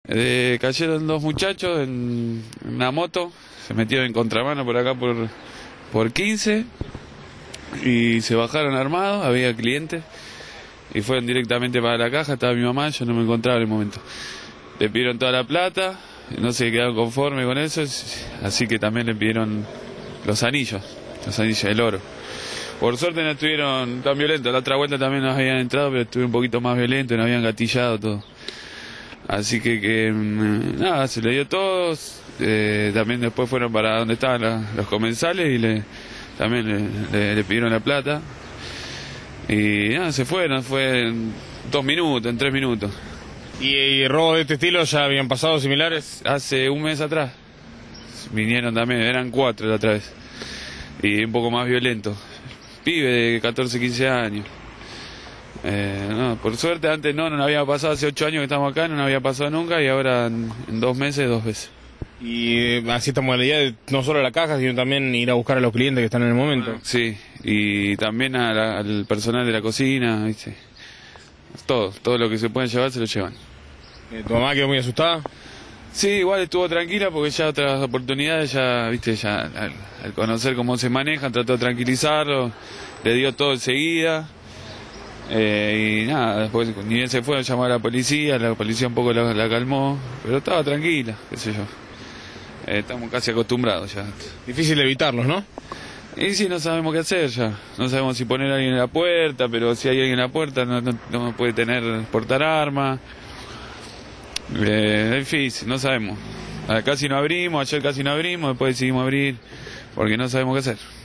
Cayeron dos muchachos en una moto, se metieron en contramano por acá por 15 y se bajaron armados, había clientes y fueron directamente para la caja, estaba mi mamá, yo no me encontraba en el momento. Le pidieron toda la plata, no se quedaron conformes con eso, así que también le pidieron los anillos, el oro. Por suerte no estuvieron tan violentos, la otra vuelta también nos habían entrado, pero estuvieron un poquito más violentos, nos habían gatillado todo. Así que nada, se le dio todo. También después fueron para donde estaban los comensales y también le pidieron la plata. Y nada, se fueron, fue en 2 minutos, en 3 minutos. ¿Y robos de este estilo ya habían pasado similares? Hace un mes atrás vinieron también, eran 4 la otra vez. Y un poco más violentos. Pibe de 14, 15 años. No, por suerte antes no nos había pasado, hace 8 años que estamos acá, no nos había pasado nunca y ahora en 2 meses, 2 veces. Y así esta modalidad de no solo la caja, sino también ir a buscar a los clientes que están en el momento. Bueno, sí, y también al personal de la cocina, ¿viste? Todo lo que se pueden llevar se lo llevan. ¿Tu mamá quedó muy asustada? Sí, igual estuvo tranquila porque ya otras oportunidades, ya, ¿viste? Ya al conocer cómo se manejan, trató de tranquilizarlo, le dio todo enseguida. Y nada, después ni bien se fue, llamó a la policía un poco la calmó, pero estaba tranquila, qué sé yo. Estamos casi acostumbrados ya. Difícil evitarlos, ¿no? Y sí, no sabemos qué hacer ya, no sabemos si poner a alguien en la puerta, pero si hay alguien en la puerta no puede portar arma. Es difícil, no sabemos. Casi no abrimos, ayer casi no abrimos, después decidimos abrir, porque no sabemos qué hacer.